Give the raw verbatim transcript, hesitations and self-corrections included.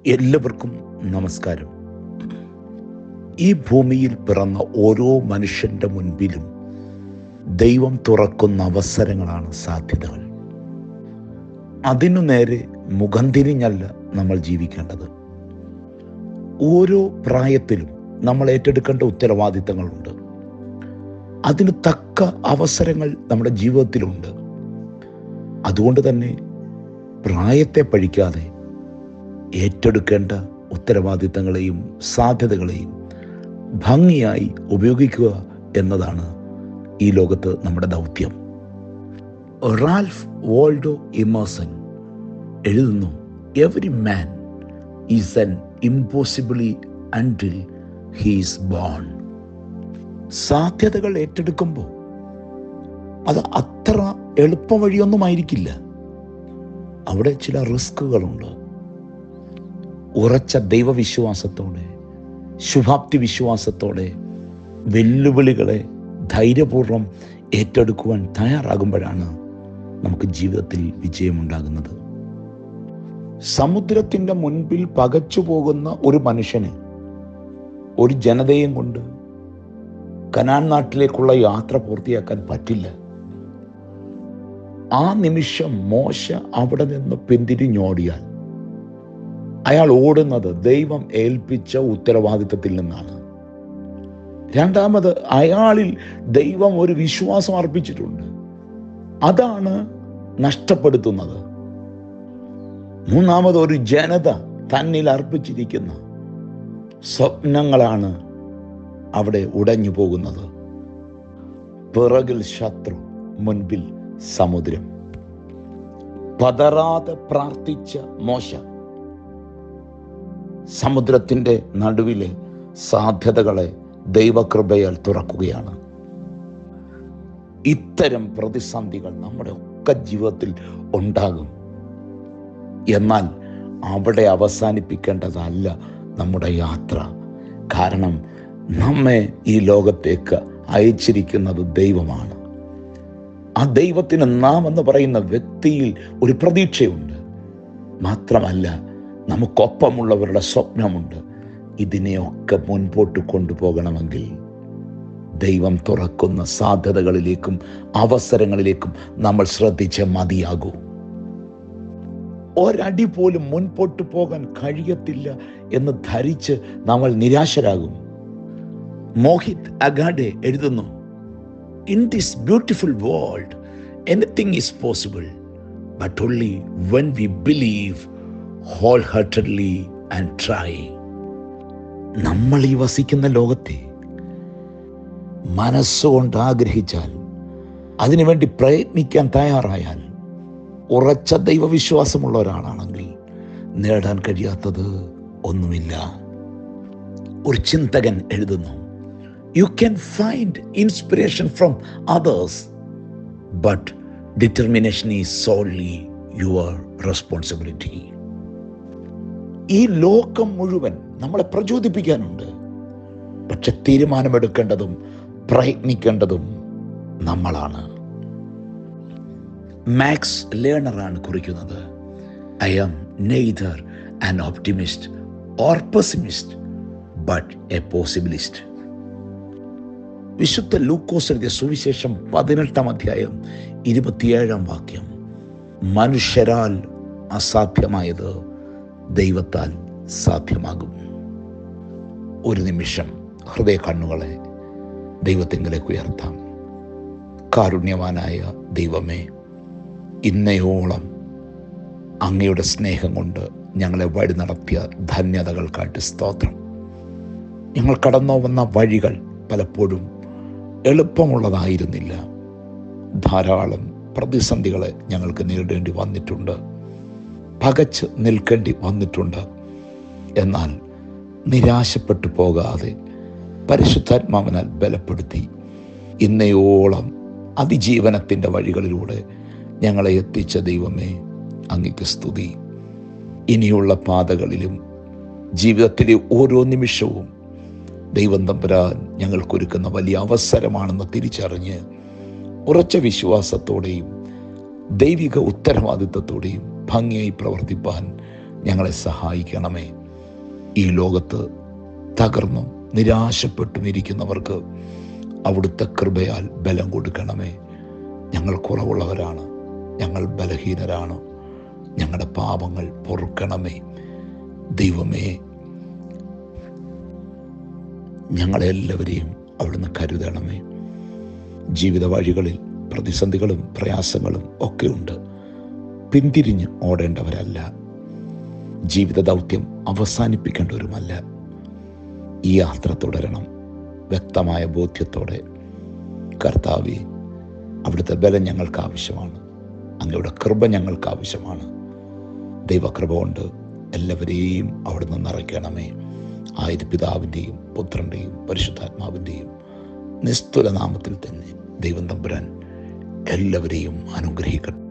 എല്ലാവർക്കും നമസ്കാരം. ഈ ഭൂമിയിൽ പിറന്ന ഓരോ മനുഷ്യൻ്റെ മുൻപിലും ദൈവം തുറക്കുന്ന അവസരങ്ങളാണ് സാധ്യതകൾ. അതിനു നേരെ മുഖം തിരിഞ്ഞല്ല നമ്മൾ ജീവിക്കേണ്ടത്. ഓരോ പ്രായത്തിലും നമ്മൾ ഏറ്റെടുക്കേണ്ട ഉത്തരവാദിത്തങ്ങളുണ്ട്. അതിന് തക്ക അവസരങ്ങൾ നമ്മുടെ ജീവിതത്തിലുണ്ട്. അതുകൊണ്ട് തന്നെ പ്രായത്തെ പഴിക്കാതെ ഏറ്റെടുക്കേണ്ട ഉത്തരവാദിത്തങ്ങളെയും സാധ്യതകളെയും ഭംഗിയായി ഉപയോഗിക്കുക എന്നതാണ് ഈ ലോകത്ത് നമ്മുടെ ദൗത്യം. റാൽഫ് വാൾഡോ എമേഴ്സൺ എഴുതുന്നു, every man is an impossibly until he is born. സാധ്യതകൾ ഏറ്റെടുക്കുമ്പോൾ അത് അത്ര എളുപ്പ വഴിയൊന്നുമായിരിക്കില്ല. അവിടെ ചില റിസ്കുകളുണ്ട്. ഉറച്ച ദൈവവിശ്വാസത്തോടെ, ശുഭാപ്തി വിശ്വാസത്തോടെ വെല്ലുവിളികളെ ധൈര്യപൂർവ്വം ഏറ്റെടുക്കുവാൻ തയ്യാറാകുമ്പോഴാണ് നമുക്ക് ജീവിതത്തിൽ വിജയമുണ്ടാകുന്നത്. സമുദ്രത്തിൻ്റെ മുൻപിൽ പകച്ചു പോകുന്ന ഒരു മനുഷ്യന് ഒരു ജനതയും കൊണ്ട് കനാൻ നാട്ടിലേക്കുള്ള യാത്ര പൂർത്തിയാക്കാൻ പറ്റില്ല. ആ നിമിഷം മോശ അവിടെ നിന്ന് പിന്തിരിഞ്ഞോടിയാൽ അയാൾ ഓടുന്നത് ദൈവം ഏൽപ്പിച്ച ഉത്തരവാദിത്തത്തിൽ നിന്നാണ്. രണ്ടാമത്, അയാളിൽ ദൈവം ഒരു വിശ്വാസം അർപ്പിച്ചിട്ടുണ്ട്, അതാണ് നഷ്ടപ്പെടുത്തുന്നത്. മൂന്നാമത്, ഒരു ജനത തന്നിൽ അർപ്പിച്ചിരിക്കുന്ന സ്വപ്നങ്ങളാണ് അവിടെ ഉടഞ്ഞു പോകുന്നത്. പിറകിൽ ശത്രു, മുൻപിൽ സമുദ്രം. പതറാതെ പ്രാർത്ഥിച്ച മോശ സമുദ്രത്തിൻ്റെ നടുവിലെ സാധ്യതകളെ ദൈവകൃപയാൽ തുറക്കുകയാണ്. ഇത്തരം പ്രതിസന്ധികൾ നമ്മുടെ ഒക്കെ ജീവിതത്തിൽ ഉണ്ടാകും. എന്നാൽ അവിടെ അവസാനിപ്പിക്കേണ്ടതല്ല നമ്മുടെ യാത്ര. കാരണം നമ്മെ ഈ ലോകത്തേക്ക് അയച്ചിരിക്കുന്നത് ദൈവമാണ്. ആ ദൈവത്തിന് നാം എന്ന് പറയുന്ന വ്യക്തിയിൽ ഒരു പ്രതീക്ഷയുണ്ട്. മാത്രമല്ല, നമുക്കൊപ്പമുള്ളവരുടെ സ്വപ്നമുണ്ട്. ഇതിനെയൊക്കെ മുൻപോട്ട് കൊണ്ടുപോകണമെങ്കിൽ ദൈവം തുറക്കുന്ന സാധ്യതകളിലേക്കും അവസരങ്ങളിലേക്കും നമ്മൾ ശ്രദ്ധിച്ചേ മതിയാകൂ. ഒരടി പോലും മുൻപോട്ട് പോകാൻ കഴിയത്തില്ല എന്ന് ധരിച്ച് നമ്മൾ നിരാശരാകും. മോഹിത് അഗാഡെ എഴുതുന്നു, in this beautiful world anything is possible, but only when we believe wholeheartedly and try. നമ്മൾ ഈ വസിക്കുന്ന ലോകത്തെ മനസ്സുകൊണ്ട് ആഗ്രഹിച്ചാൽ, അതിനുവേണ്ടി പ്രയത്നിക്കാൻ തയ്യാറായാൽ, ഉറച്ച ദൈവവിശ്വാസമുള്ള ഒരാളാണെങ്കിൽ നേടാൻ കഴിയാത്തത് ഒന്നുമില്ല. ഒരു ചിന്തകൻ എഴുതുന്നു, you can find inspiration from others, but determination is solely your responsibility. ഈ ലോകം മുഴുവൻ നമ്മളെ പ്രചോദിപ്പിക്കാനുണ്ട്, പക്ഷെ തീരുമാനമെടുക്കേണ്ടതും പ്രയത്നിക്കേണ്ടതും നമ്മളാണ്. മാക്സ് ലേണറാണ് കുറിക്കുന്നത്, I am neither an optimist or pessimist but a possibilist. വിശുദ്ധ ലൂക്കോസ് എഴുതിയ സുവിശേഷം പതിനെട്ടാം അധ്യായം ഇരുപത്തിയേഴാം വാക്യം, മനുഷ്യരാൽ അസാധ്യമായത് ദൈവത്താൽ സാധ്യമാകും. ഒരു നിമിഷം ഹൃദയ കണ്ണുകളെ ദൈവത്തിങ്കലേക്ക് ഉയർത്താം. കാരുണ്യവാനായ ദൈവമേ, ഇന്നയോളം അങ്ങയുടെ സ്നേഹം കൊണ്ട് ഞങ്ങളെ വഴി നടത്തിയ ധന്യതകൾക്കായിട്ട് സ്തോത്രം. ഞങ്ങൾ കടന്നു വന്ന വഴികൾ പലപ്പോഴും എളുപ്പമുള്ളതായിരുന്നില്ല. ധാരാളം പ്രതിസന്ധികളെ ഞങ്ങൾക്ക് നേരിടേണ്ടി വന്നിട്ടുണ്ട്, പകച്ച് നിൽക്കേണ്ടി വന്നിട്ടുണ്ട്. എന്നാൽ നിരാശപ്പെട്ടു പോകാതെ പരിശുദ്ധാത്മാവിനാൽ ബലപ്പെടുത്തി ഇന്നയോളം അതിജീവനത്തിൻ്റെ വഴികളിലൂടെ ഞങ്ങളെ എത്തിച്ച ദൈവമേ, അങ്ങയ്ക്ക് സ്തുതി. ഇനിയുള്ള പാതകളിലും ജീവിതത്തിലെ ഓരോ നിമിഷവും ദൈവം തമ്പുരാൻ ഞങ്ങൾക്കൊരുക്കുന്ന വലിയ അവസരമാണെന്ന് തിരിച്ചറിഞ്ഞ് ഉറച്ച വിശ്വാസത്തോടെയും ദൈവിക ഉത്തരവാദിത്വത്തോടെയും ഭംഗിയായി പ്രവർത്തിപ്പാൻ ഞങ്ങളെ സഹായിക്കണമേ. ഈ ലോകത്ത് തകർന്നും നിരാശപ്പെട്ടും ഇരിക്കുന്നവർക്ക് അവിടുത്തെ കൃപയാൽ ബലം കൊടുക്കണമേ. ഞങ്ങൾ കുറവുള്ളവരാണ്, ഞങ്ങൾ ബലഹീനരാണ്, ഞങ്ങളുടെ പാപങ്ങൾ പൊറുക്കണമേ. ദൈവമേ, ഞങ്ങളെല്ലാവരെയും അവിടുന്ന് കരുതണമേ. ജീവിത വഴികളിൽ പ്രതിസന്ധികളും പ്രയാസങ്ങളും ഒക്കെ ഉണ്ട്. പിന്തിരിഞ്ഞ് ഓടേണ്ടവരല്ല, ജീവിത ദൗത്യം അവസാനിപ്പിക്കേണ്ടവരുമല്ല. ഈ യാത്ര തുടരണം വ്യക്തമായ ബോധ്യത്തോടെ. കർത്താവേ, അവിടുത്തെ ബലം ഞങ്ങൾക്ക് ആവശ്യമാണ്, അങ്ങയുടെ കൃപ ഞങ്ങൾക്ക് ആവശ്യമാണ്. ദൈവകൃപ കൊണ്ട് എല്ലാവരെയും അവിടുന്ന് നിറയ്ക്കണമേ. ആയത് പിതാവിൻ്റെയും പുത്രൻ്റെയും പരിശുദ്ധാത്മാവിൻ്റെയും നിസ്തുല നാമത്തിൽ തന്നെ ദൈവം തമ്പുരാൻ എല്ലാവരെയും അനുഗ്രഹിക്കട്ടെ.